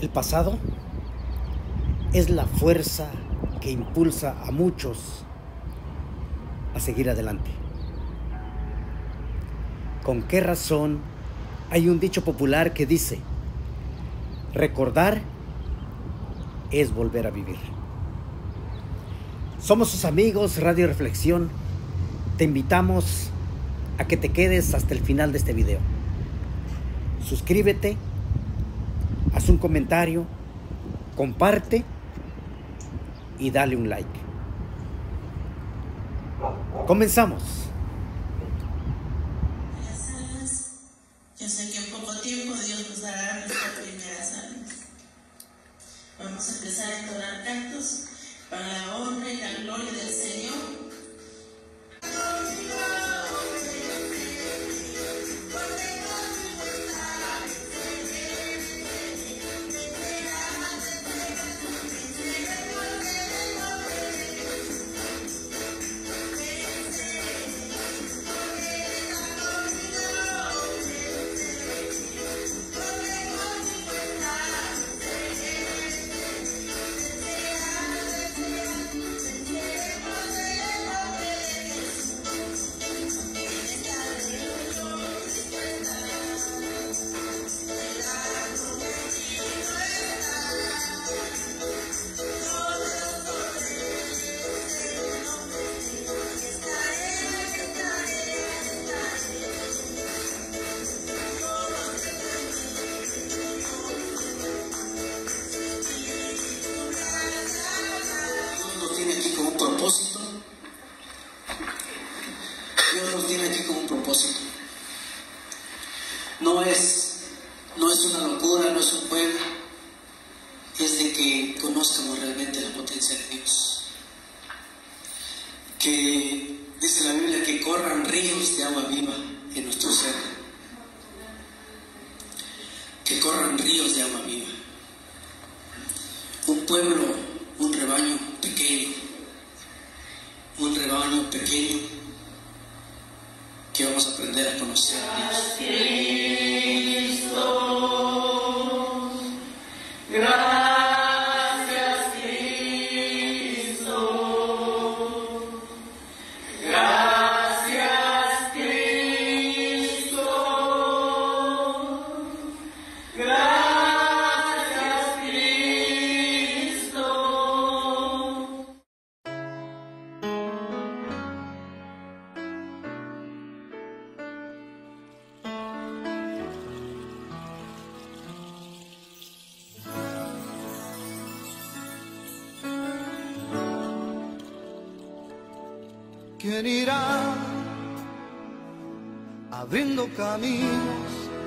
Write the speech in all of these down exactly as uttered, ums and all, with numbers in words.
El pasado es la fuerza que impulsa a muchos a seguir adelante. ¿Con qué razón hay un dicho popular que dice: recordar es volver a vivir? Somos sus amigos Radio Reflexión. Te invitamos a que te quedes hasta el final de este video. Suscríbete, haz un comentario, comparte y dale un like. Comenzamos. Yo sé que en poco tiempo Dios nos dará nuestras primeras almas. Vamos a empezar a entonar cantos para la honra y la gloria del Señor. Propósito. Dios nos tiene aquí con un propósito. No es, no es una locura, no es un juego. Es de que conozcamos realmente la potencia de Dios. Que dice la Biblia que corran ríos de agua viva en nuestro ser. Que corran ríos de agua viva. Un pueblo, un rebaño pequeño. Un rebaño pequeño que vamos a aprender a conocer a Dios. Cristo, gracias Cristo, gracias Cristo, gracias Cristo. ¿Quién irá abriendo caminos?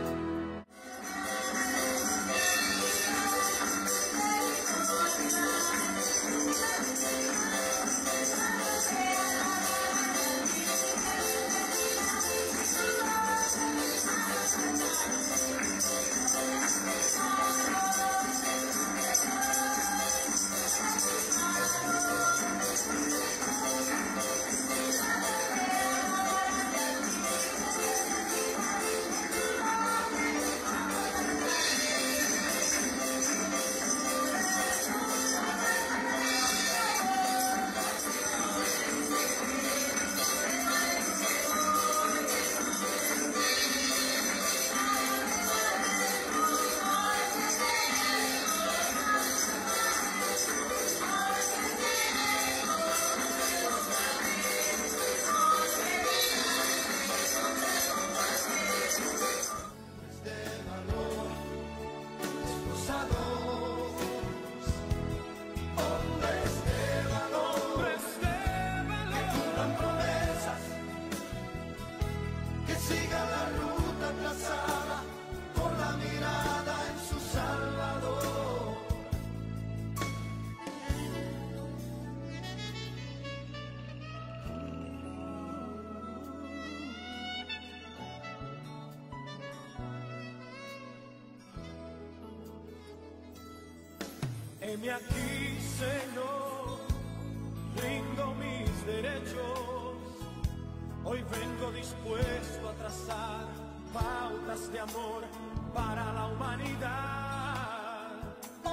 Heme aquí, Señor, rindo mis derechos. Hoy vengo dispuesto a trazar pautas de amor para la humanidad.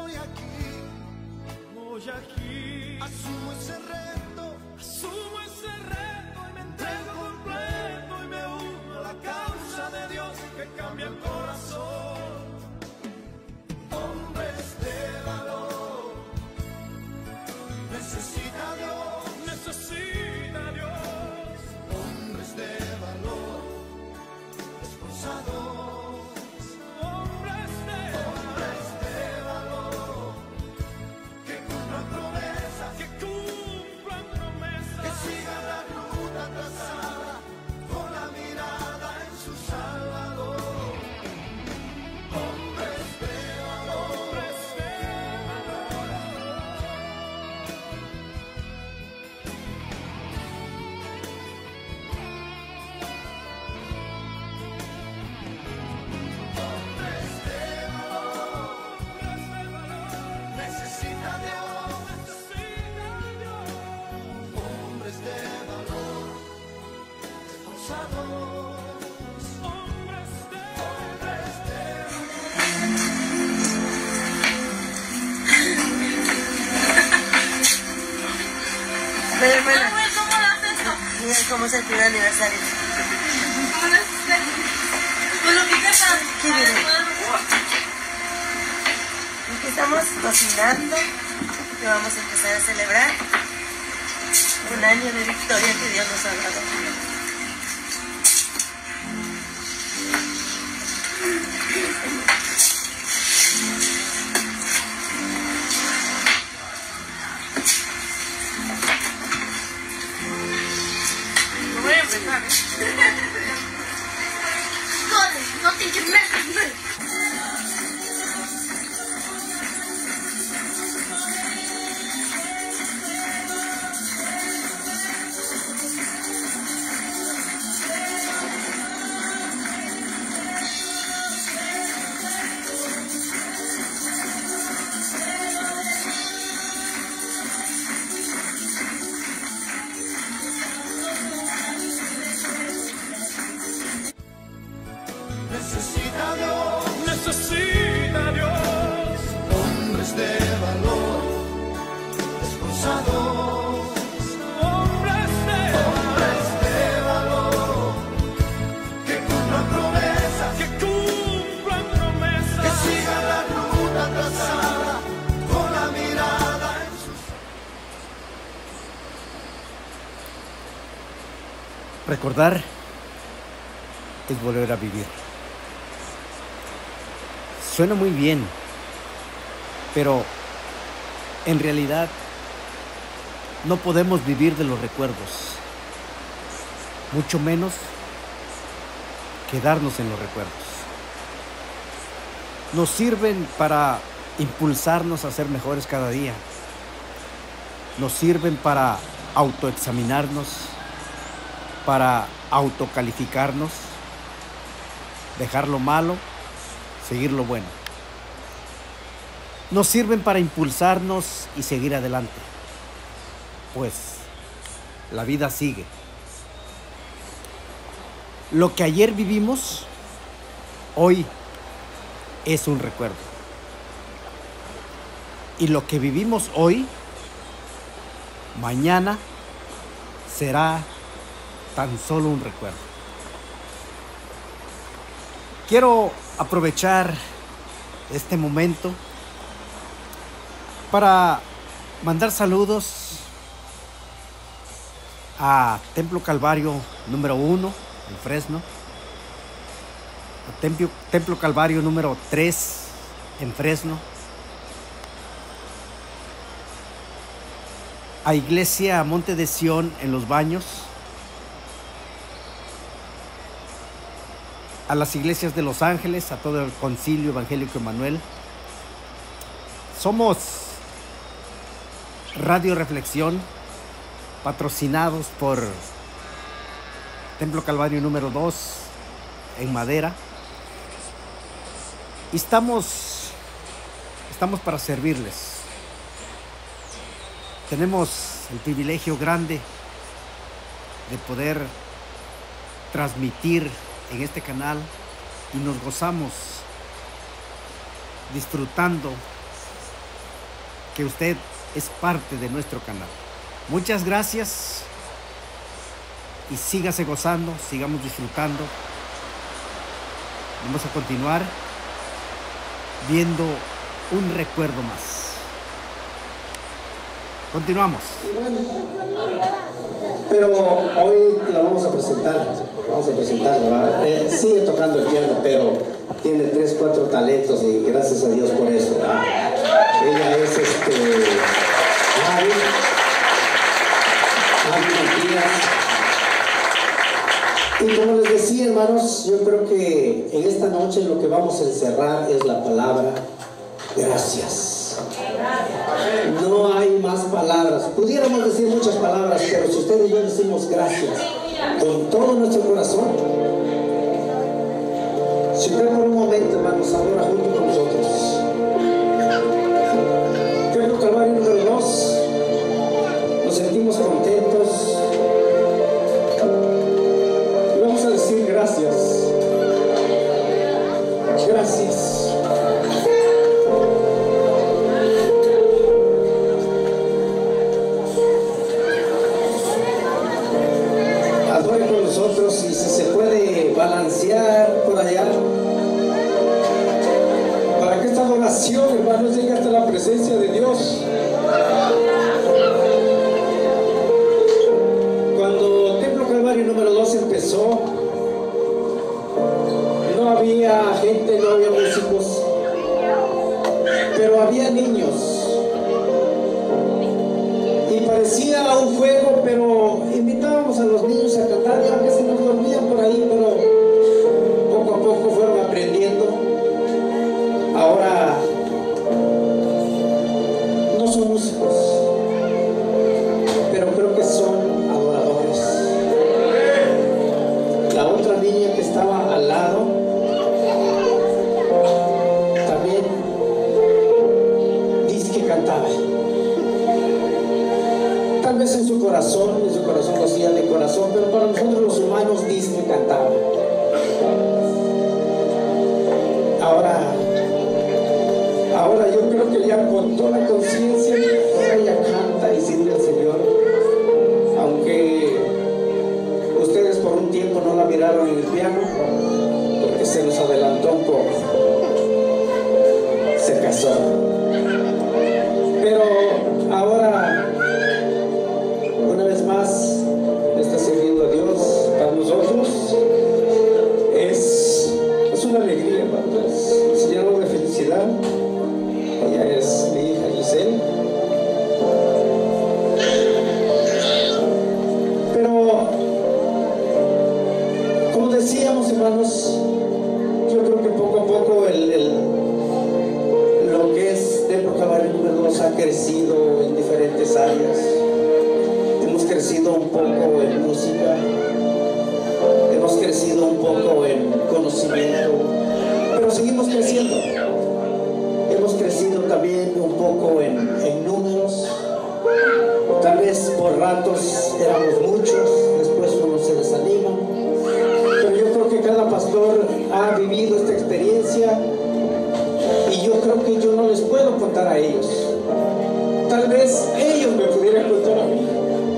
hoy aquí, Hoy aquí asumo ese reto, asumo ese reto y me entrego completo y me uno a la causa de Dios que cambia el corazón. hombres de valor, necesita Dios, Necesita Dios hombres de valor, esforzados, hombres de hombres de valor, que cumplan promesas, que cumplan promesas, que sigan la ruta trazada, con la mirada en su Salvador. Hombres de valor, hombres de valor. hombres de valor, Hombres de valor. necesita Dios, Necesita Dios hombres de valor, esforzados, hombres de hombres de Ven, hermana, Güey, ¿cómo lo haces esto? mira cómo es el primer aniversario. ¿Cómo lo haces? Pues lo que quieras. ¿Qué viene? Aquí estamos cocinando y vamos a empezar a celebrar un año de victoria que Dios nos ha dado. Lo voy a empezar, ¿eh? No, no te metas. necesita Dios, Necesita Dios hombres de valor, esforzados, hombres de hombres de valor, que cumplan promesas, que cumplan que promesas, sigan la ruta trazada, con la mirada en sus Recordar es volver a vivir. Suena muy bien, pero en realidad no podemos vivir de los recuerdos, mucho menos quedarnos en los recuerdos. Nos sirven para impulsarnos a ser mejores cada día. Nos sirven para autoexaminarnos, para autocalificarnos, dejar lo malo, seguir lo bueno. Nos sirven para impulsarnos y seguir adelante, pues la vida sigue. Lo que ayer vivimos, hoy es un recuerdo. Y lo que vivimos hoy, mañana será tan solo un recuerdo. Quiero aprovechar este momento para mandar saludos a Templo Calvario número uno en Fresno, a Templo, Templo Calvario número tres en Fresno, a Iglesia Monte de Sión en Los Baños, a las iglesias de Los Ángeles, a todo el Concilio Evangélico Emanuel. Somos Radio Reflexión, patrocinados por Templo Calvario número dos en Madera. Y estamos, estamos para servirles. Tenemos el privilegio grande de poder transmitir en este canal y nos gozamos disfrutando que usted es parte de nuestro canal. Muchas gracias y sígase gozando, sigamos disfrutando. Vamos a continuar viendo un recuerdo más. Continuamos. Pero hoy la vamos a presentar, vamos a presentarla. Eh, sigue tocando el piano, pero tiene tres, cuatro talentos y gracias a Dios por eso. ¿verdad? Ella es este, Javi, Javi Matías. Y como les decía, hermanos, yo creo que en esta noche lo que vamos a encerrar es la palabra gracias. No hay más palabras. Pudiéramos decir muchas palabras, pero si ustedes y yo decimos gracias con todo nuestro corazón, si usted por un momento, hermanos, ahora junto con nosotros, Templo Calvario número dos, nos sentimos contentos y vamos a decir gracias. Gracias. Y si se puede balancear por allá para que esta adoración, hermanos, llegue hasta la presencia de Dios. Cuando Templo Calvario número dos empezó, no había gente, no había músicos, pero había niños. Y parecía un juego, pero invitábamos a los niños a cantar, y aunque se nos dormían por ahí, pero poco a poco fueron aprendiendo. Ahora no son músicos, pero creo que son adoradores. La otra niña que estaba al lado también dice que cantaba. Tal vez en su corazón, en su corazón lo hacía de corazón, pero para nosotros los humanos dice que cantaba. Ahora, ahora yo creo que ya con toda la conciencia, ella canta y sirve al Señor. Aunque ustedes por un tiempo no la miraron en el piano, porque se nos adelantó un poco. Se casó. Pero ahora, una vez más, está sirviendo a Dios. Para nosotros es, es una alegría, hermano, es lleno de felicidad. Ella es mi hija Giselle. Pero, como decíamos, hermanos, yo creo que poco a poco el, el, lo que es Templo Calvario número dos ha crecido en diferentes áreas. Hemos crecido un poco en música, hemos crecido un poco en conocimiento, pero seguimos creciendo. Hemos crecido también un poco en, en números. Tal vez por ratos éramos muchos, después uno se desanima, pero yo creo que cada pastor ha vivido esta experiencia y yo creo que yo no les puedo contar a ellos. Tal vez ellos me pudieran contar a mí.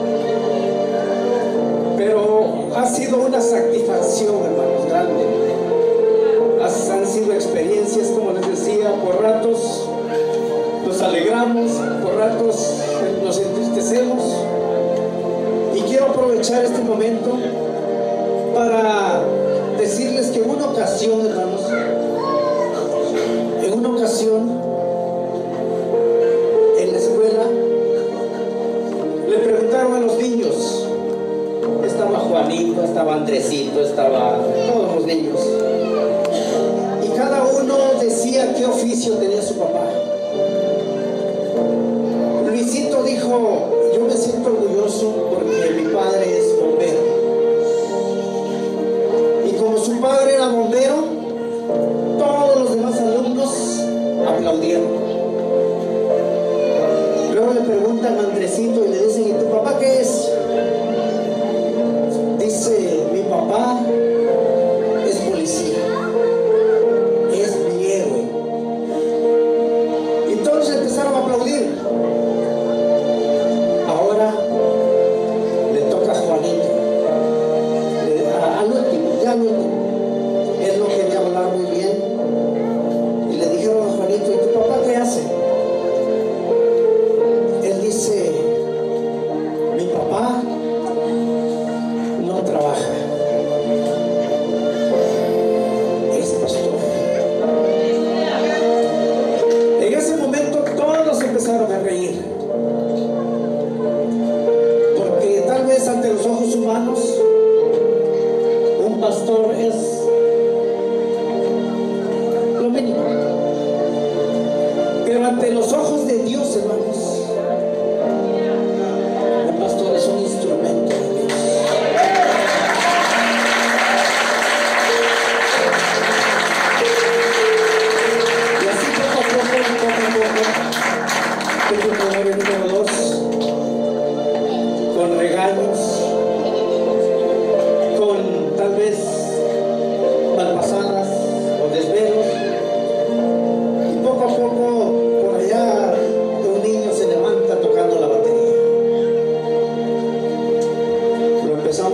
Pero ha sido una satisfacción, hermanos, grande. Han sido experiencias, como les decía, por ratos nos alegramos, por ratos nos entristecemos. Y quiero aprovechar este momento para decirles que en una ocasión, hermanos, en una ocasión, en la escuela, le preguntaron a los niños. Estaba Juanito, estaba Andresito, estaba todos los niños. Y cada uno decía qué oficio tenía su papá. Luisito dijo, yo me siento orgulloso porque mi padre es bombero. Y como su padre era bombero, todos los demás alumnos aplaudieron. Luego le preguntan a Andresito y le dicen, ¿y tu papá qué es? Dice, mi papá es policía, es mi héroe. Y todos empezaron a aplaudir.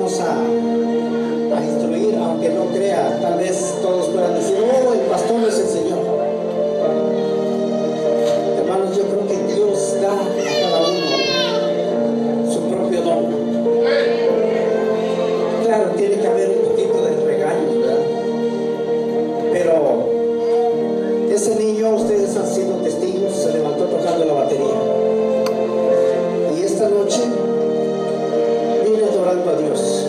vamos a, a instruir, aunque no crea. Tal vez todos puedan decir, oh, el pastor es el Señor. Hermanos, yo creo que Dios da a cada uno su propio don. Claro, tiene que haber un poquito de regaño, ¿verdad? Pero ese niño, ustedes han sido testigos, se levantó tocando la batería. Y esta noche viene adorando a Dios.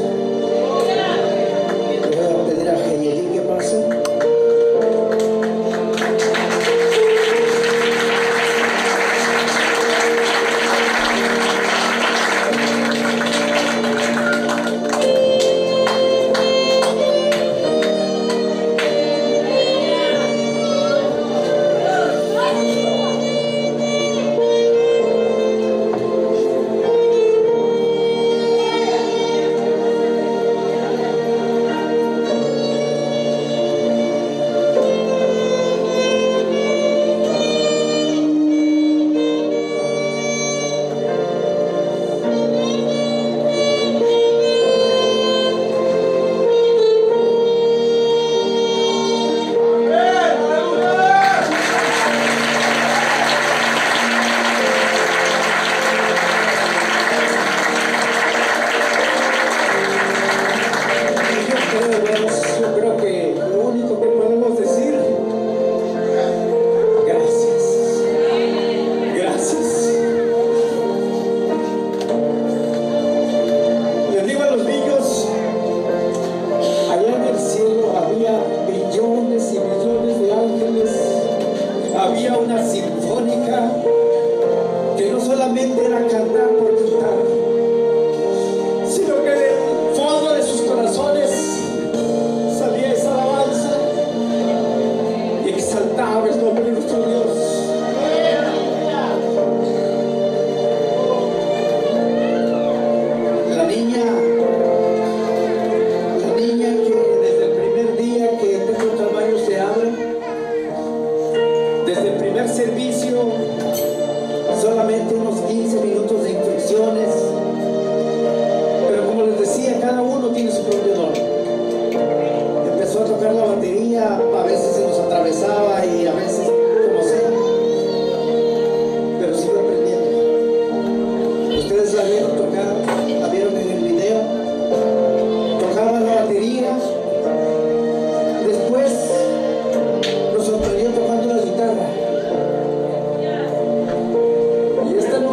Le voy a pedir a Genielín que pase.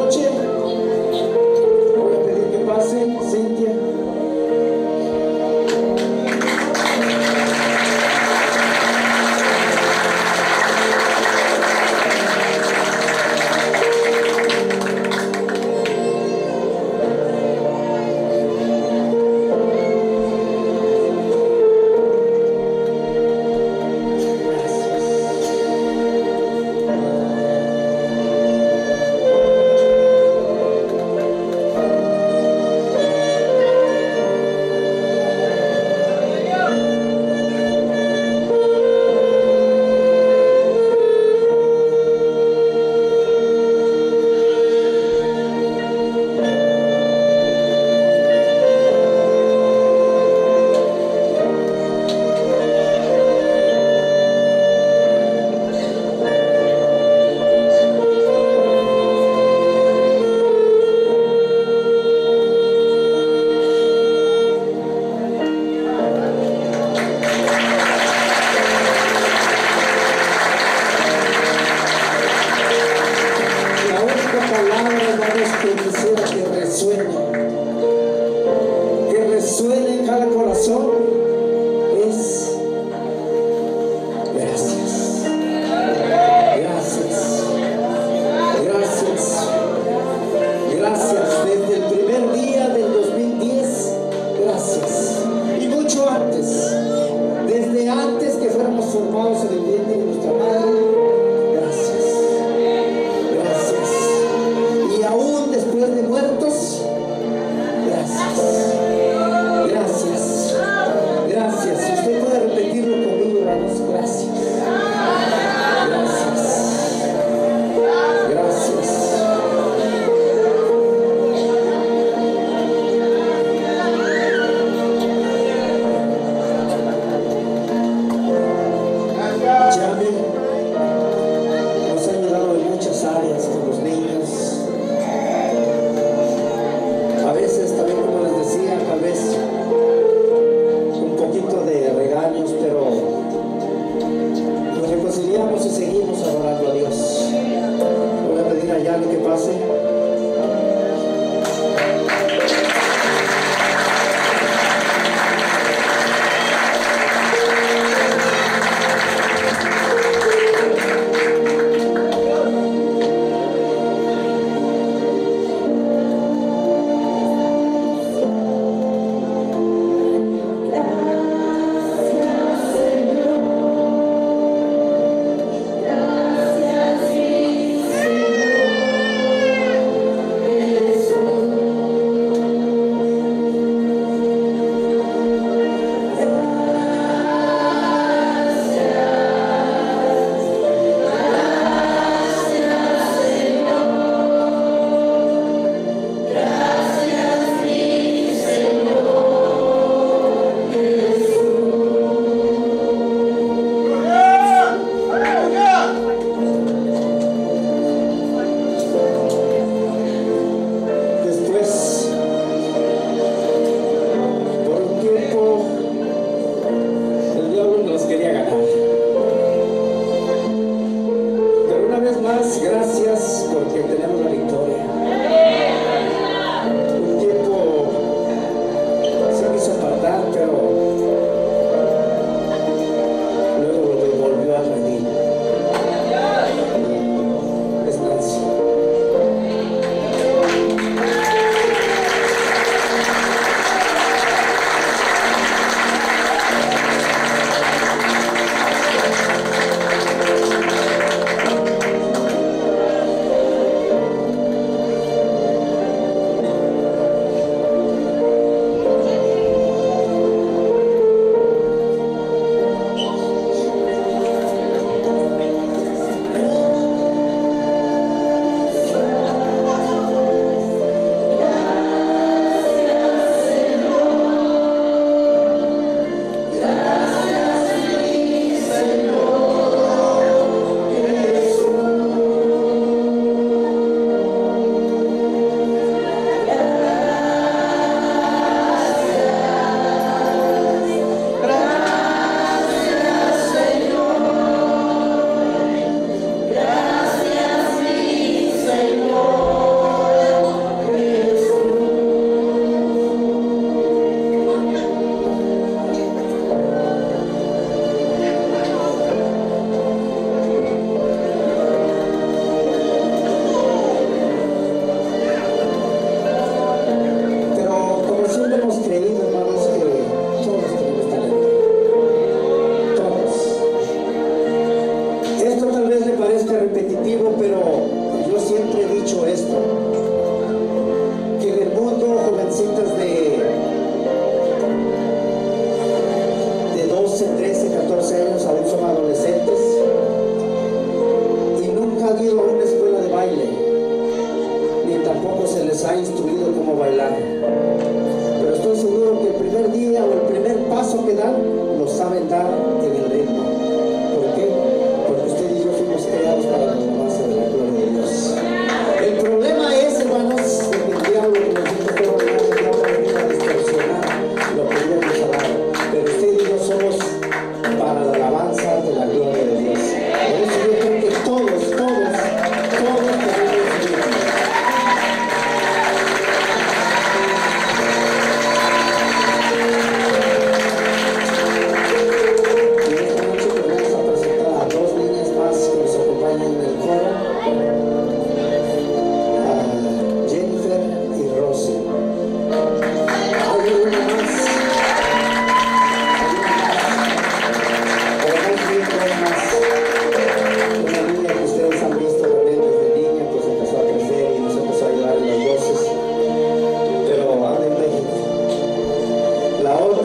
Cintia.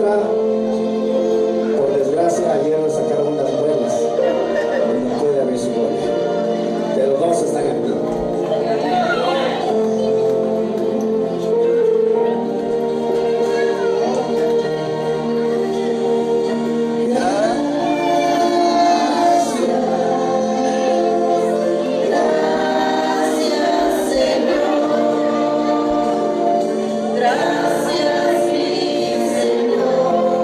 otra, por desgracia, ayer le sacaron unas muelas. No puede ver su gloria. Pero dos están aquí. Gracias, mi Señor.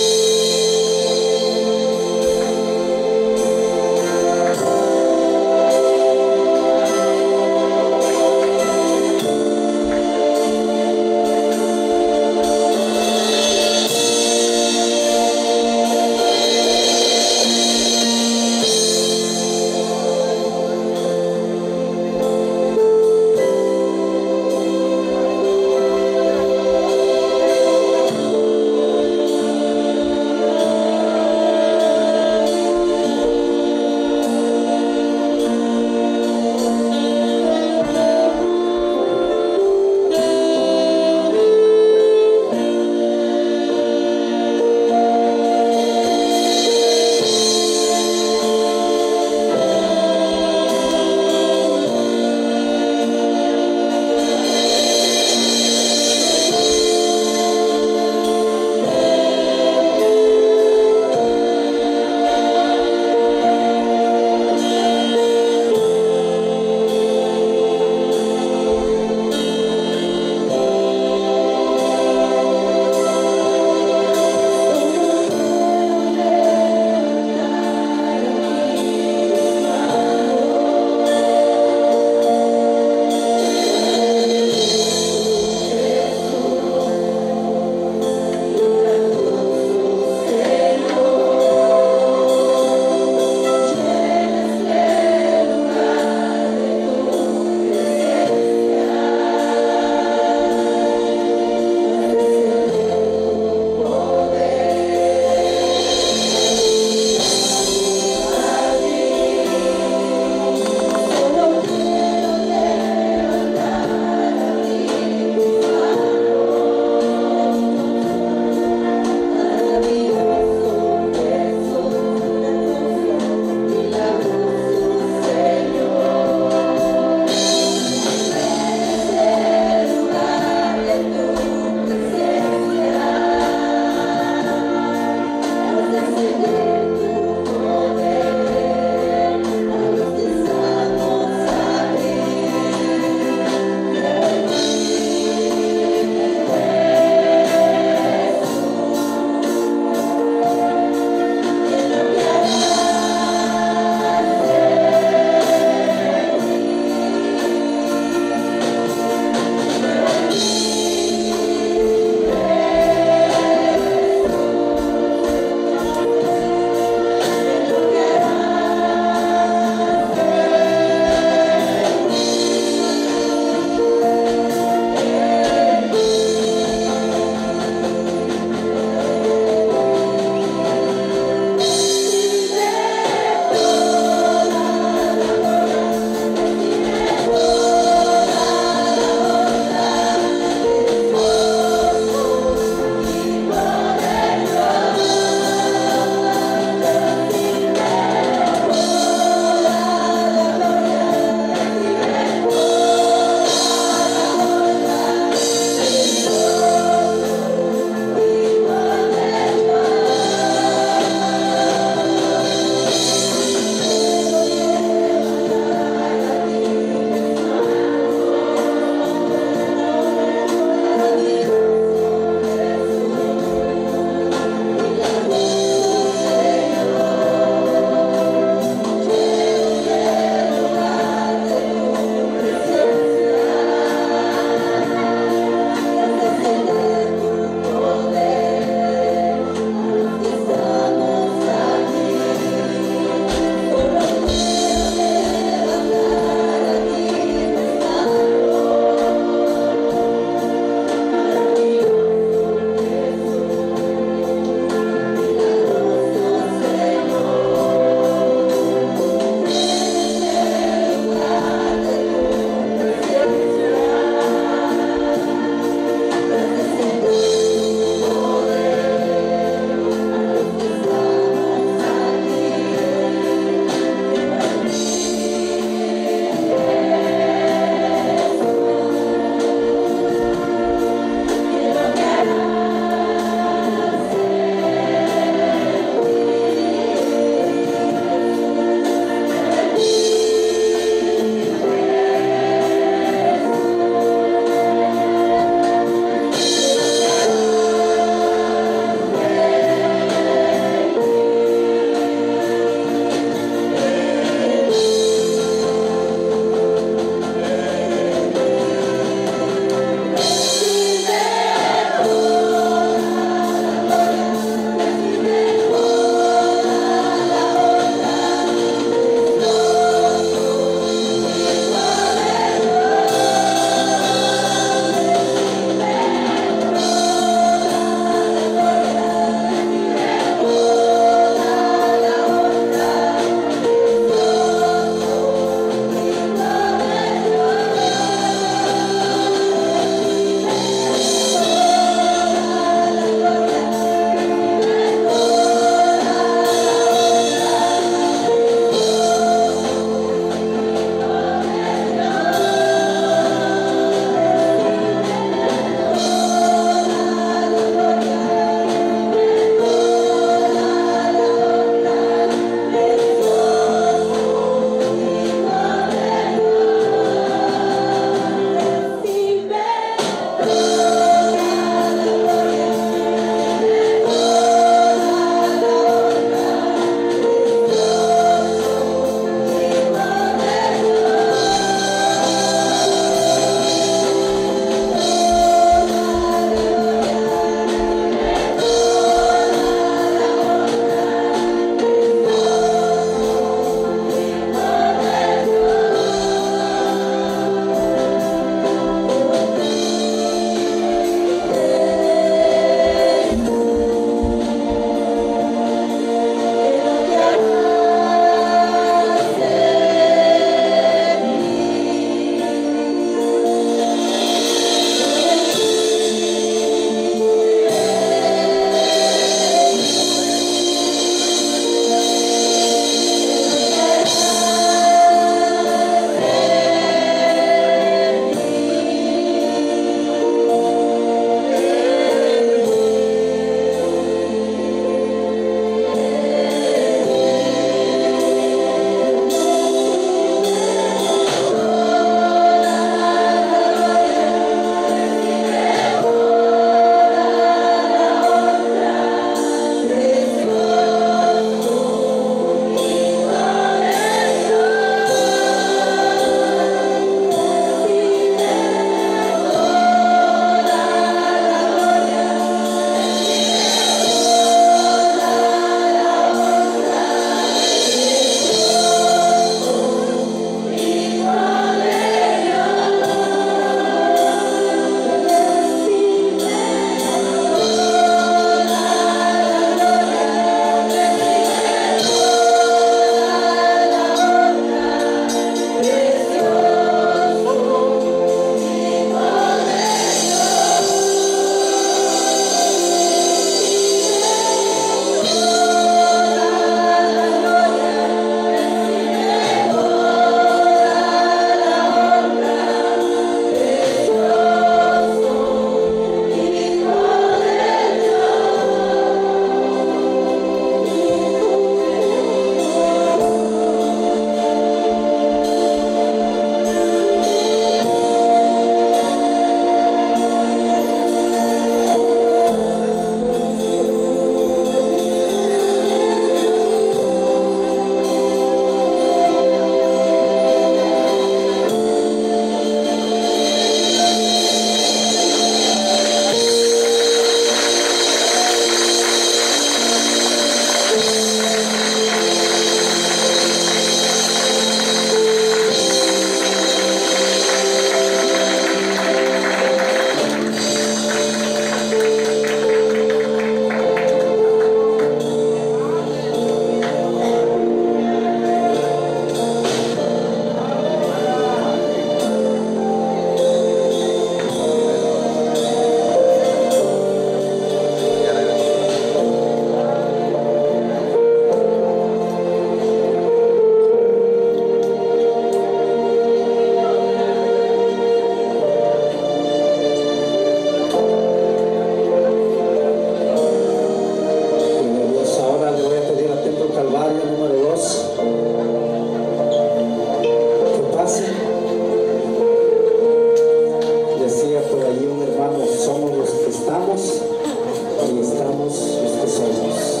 adiestramos los que somos.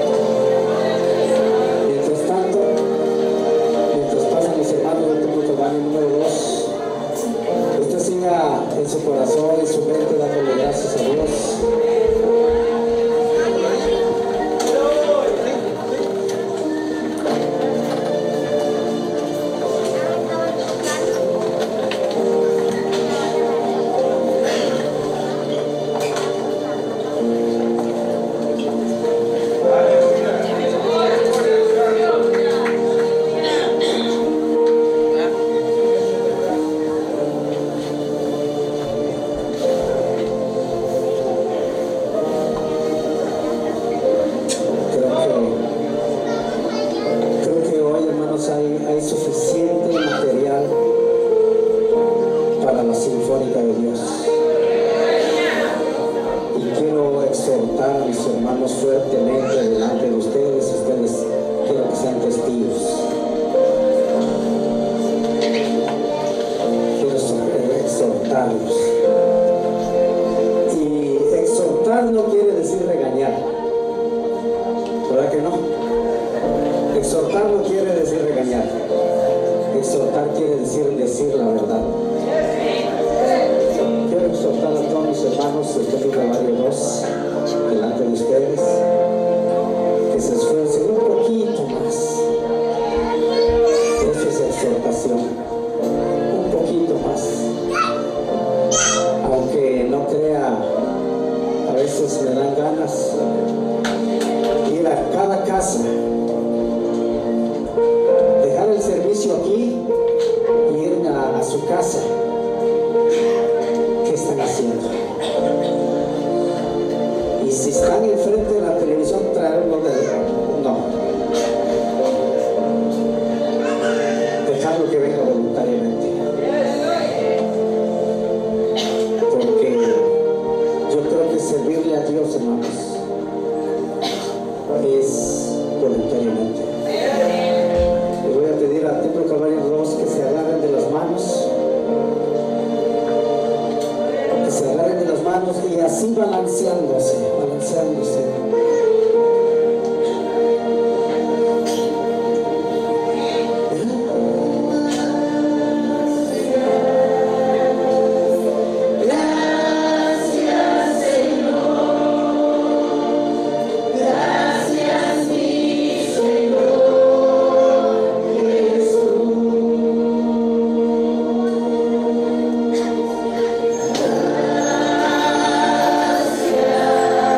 Mientras tanto, mientras pasan mis hermanos del Templo Calvario número dos, usted siga en su corazón, en su mente, dándole gracias a Dios. Gracias.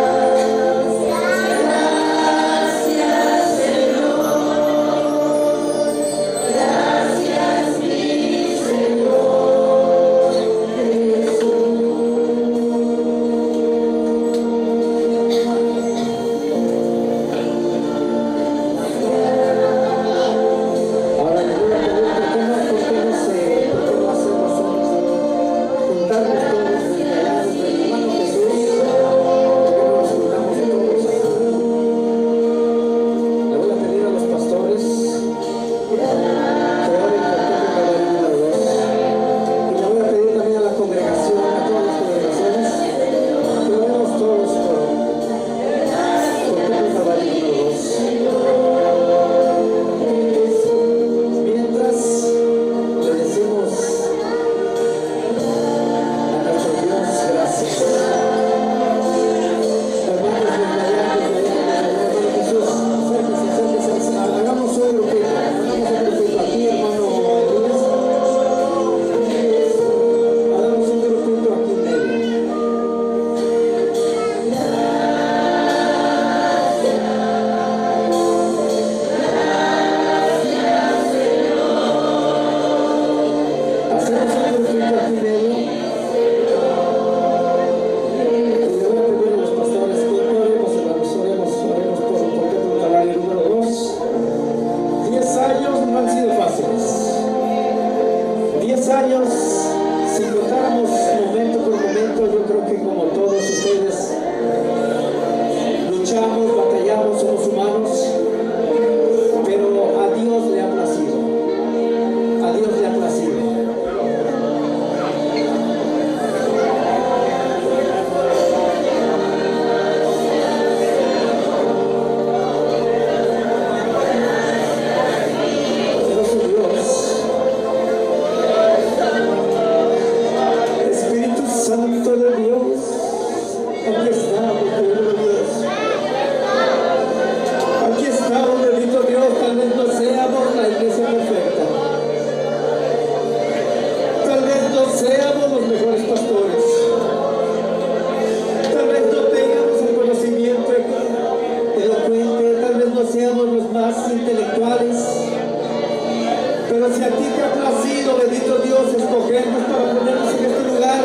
venimos para ponernos en este lugar.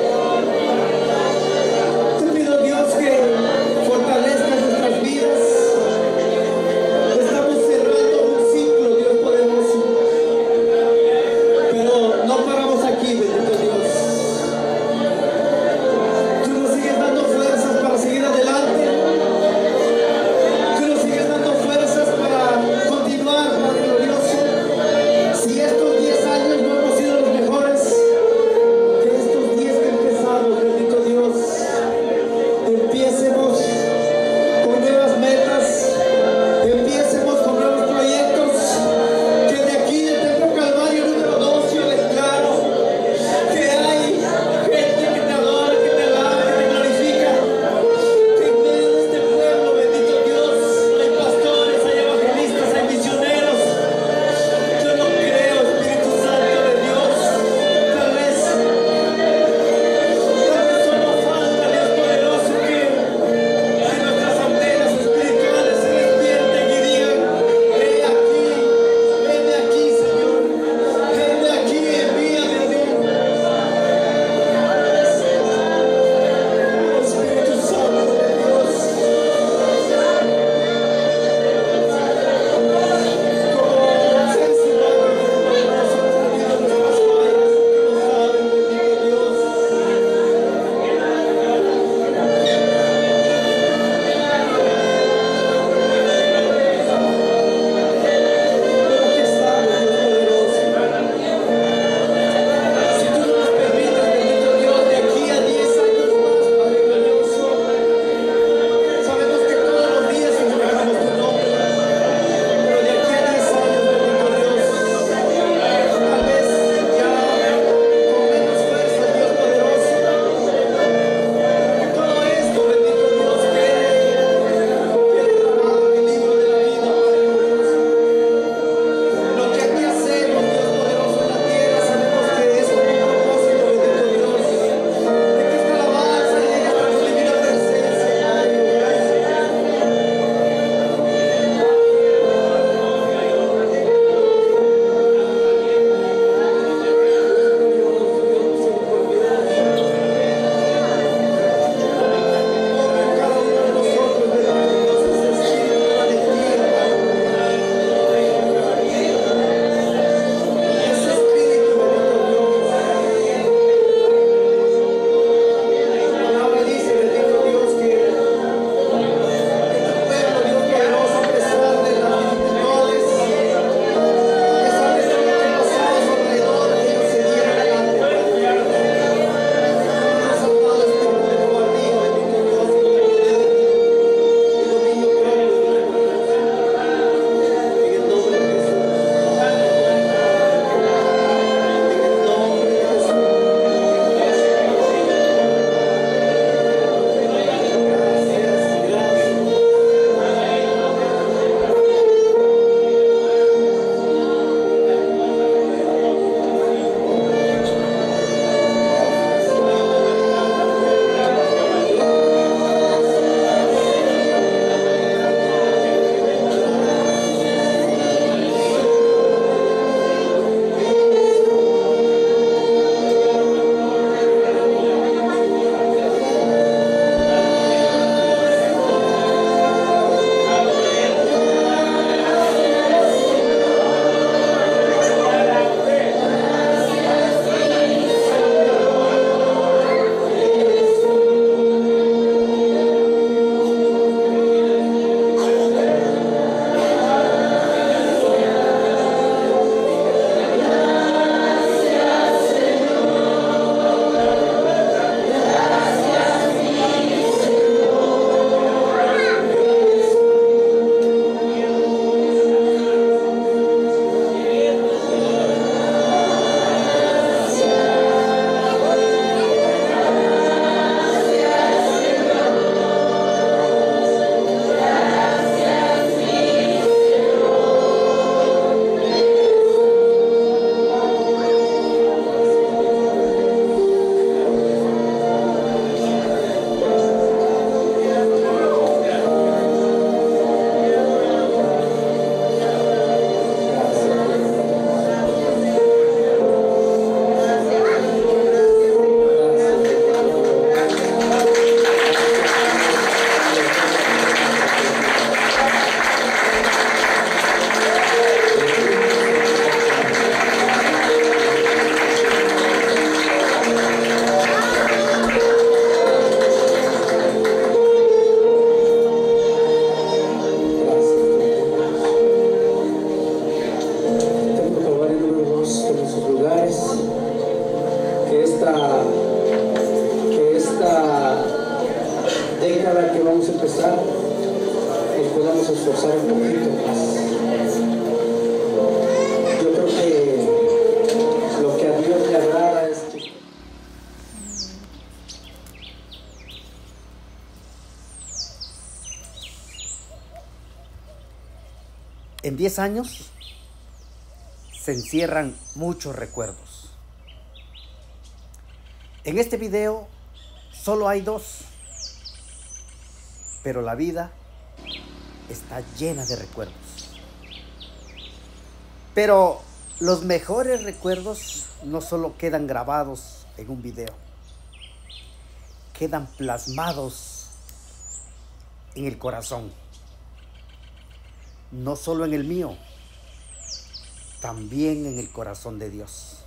Te pido, Dios, que fortalezcas nuestras vidas. Estamos cerrando un ciclo, Dios poderoso. Pero no paramos aquí, bendito Dios. Tú nos sigues dando fuerzas para seguir adelante. Tú nos sigues dando fuerzas para continuar, Padre glorioso. Si estos diez años no hemos sido los mejores, empezar, nos podamos esforzar un poquito más. Yo creo que lo que a Dios le agrada es que en diez años se encierran muchos recuerdos. En este video solo hay dos, pero la vida está llena de recuerdos. Pero los mejores recuerdos no solo quedan grabados en un video, quedan plasmados en el corazón. No solo en el mío, también en el corazón de Dios.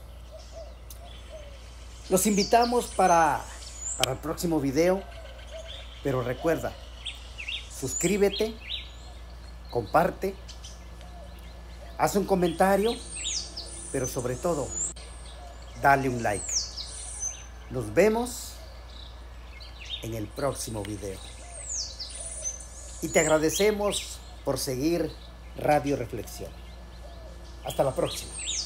Los invitamos para, para el próximo video, pero recuerda, suscríbete, comparte, haz un comentario, pero sobre todo, dale un like. Nos vemos en el próximo video. Y te agradecemos por seguir Radio Reflexión. Hasta la próxima.